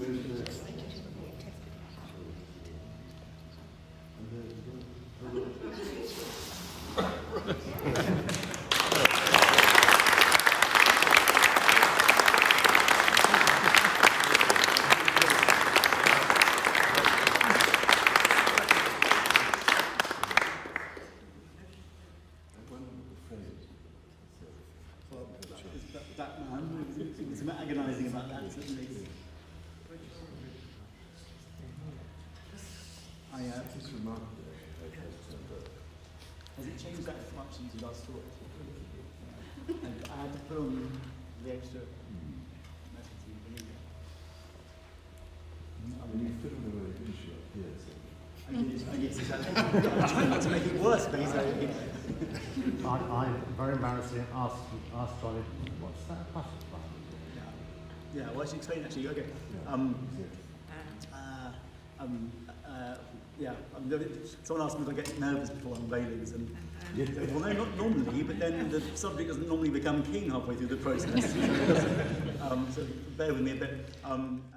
That man was agonising about that, certainly. It's remarkable. Has it changed that much since you last saw it? And I had to put on the extra messaging. I mean, you fit on the way you finish it, yes. I guess exactly. I'm trying not to make it worse, basically. I'm very embarrassing. Asked Johnny, what's that butterfly? Yeah, well, I should explain actually. Okay. Someone asked me if I get nervous before unveilings, and well, no, not normally, but then the subject doesn't normally become keen halfway through the process. So bear with me a bit.